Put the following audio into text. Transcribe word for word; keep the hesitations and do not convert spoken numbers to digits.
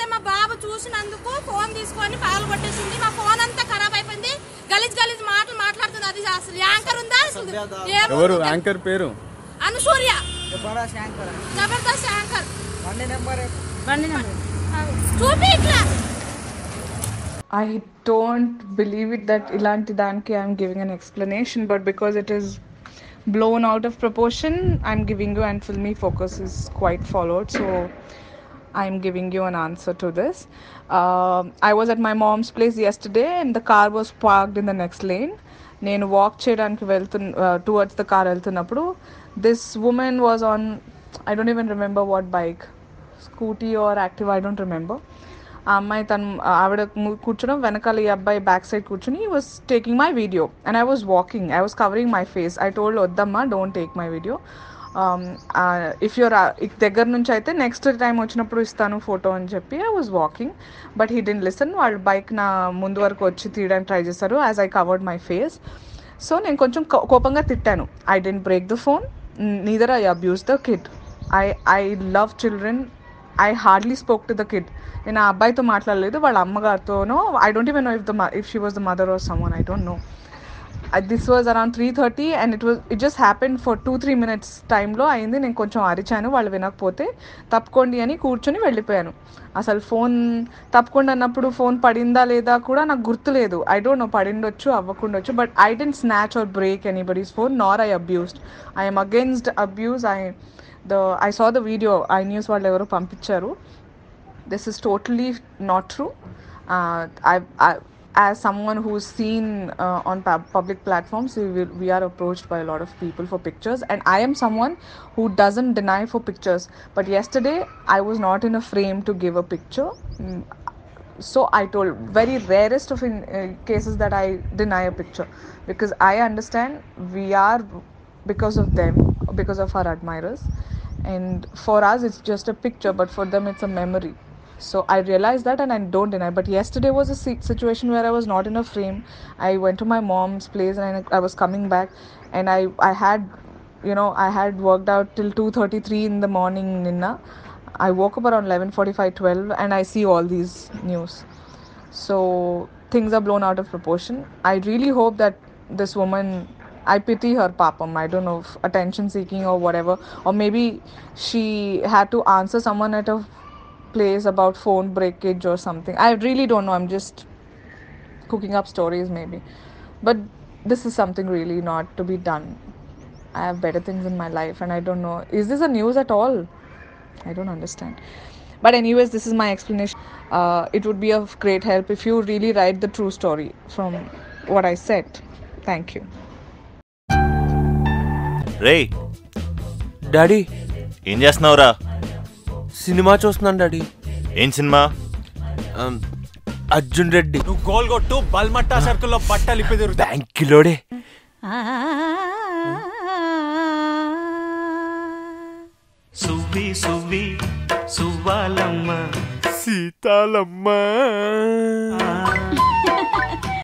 మా బాబు చూసినందుకు ఫోన్ తీసుకొని పగలు కొట్టేసింది. మా ఫోన్ అంతా ఖరాబ్ అయిపోయింది. గలీజ్ గలీజ్ మాటలు మాట్లాడుతుంది. అది అసలు యాంకర్ ఉందా? ఎవరు యాంకర్ పేరు? అనుసూర్య. జబర్దస్త్ యాంకర్. చూపి ఇట్లా. I don't believe it that ilanti danki I am giving an explanation, but because it is blown out of proportion, I am giving you, and filmy focus is quite followed, so I am giving you an answer to this. Uh, I was at my mom's place yesterday and the car was parked in the next lane. Nenu walk cheyadaniki veltun towards the car veltunappudu this woman was on, I don't even remember what bike, scooty or Activa, I don't remember. ఆ అమ్మాయి తను ఆవిడ కూర్చోడం వెనకాల ఈ అబ్బాయి back side కూర్చొని he was taking my video and I was walking, I was covering my face. I told వద్దమ్మా don't take my video, if your దగ్గర నుంచి అయితే నెక్స్ట్ టైం వచ్చినప్పుడు ఇస్తాను ఫోటో అని చెప్పి I was walking. But he didn't listen. వాళ్ళు bike నా ముందు వరకు వచ్చి తీయడానికి ట్రై చేస్తారు as I covered my face. So నేను కొంచెం కోపంగా తిట్టాను. I didn't break the phone, neither I abuse the kid. I I love children. I hardly spoke to the kid. నేను ఆ అబ్బాయితో మాట్లాడలేదు, వాళ్ళ అమ్మగారితోనో. I don't even know if the if she was the mother or someone, I don't know. This was around three thirty and it was it just happen for two three minutes టైంలో అయింది. నేను కొంచెం అరిచాను, వాళ్ళు వినకపోతే తప్పుకోండి అని కూర్చొని వెళ్ళిపోయాను. అసలు ఫోన్ తప్పుకోండి అన్నప్పుడు ఫోన్ పడిందా లేదా కూడా నాకు గుర్తులేదు. ఐ డోంట్ నో, పడిండొచ్చు అవ్వకుండొచ్చు, but I didn't snatch or break anybody's phone nor I abused. I'm against abuse. I The I saw the video, I news వాళ్ళు ఎవరో పంపించారు. This is totally not true. uh, I, I as someone who's seen uh, on pub- public platforms, we, will, we are approached by a lot of people for pictures, and I am someone who doesn't deny for pictures, but yesterday I was not in a frame to give a picture. mm. So I told, very rarest of in, uh, cases that I deny a picture, because I understand we are because of them, because of our admirers, and for us it's just a picture, but for them it's a memory. So I realized that and I don't deny. But yesterday was a situation where I was not in a frame. I went to my mom's place and I, I was coming back, and I I had, you know, I had worked out till two thirty-three in the morning. Ninna I woke up around eleven forty-five, twelve, and I see all these news. So things are blown out of proportion. I really hope that this woman, I pity her, papam. I don't know if attention seeking or whatever, or maybe she had to answer someone at a place about phone breakage or something. I really don't know. I'm just cooking up stories maybe, but this is something really not to be done. I have better things in my life, and I don't know, is this a news at all? I don't understand. But anyways, this is my explanation. Uh, it would be of great help if you really write the true story from what I said. Thank you. రే daddy ఏం చేస్తున్నావురా? Cinema చూస్తున్నాను daddy. ఏం cinema? Arjun Reddy. నువ్వు goal కొట్టు, బల్మట్టా సర్కిల్లో బట్టలు ఇప్పి బ్యాంకిలోడే. సువ్వి సువ్వి సువ్వాలమ్మ సీతాలమ్మ